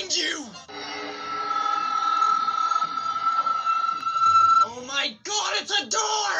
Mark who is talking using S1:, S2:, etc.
S1: behind you! Oh my god, it's a door!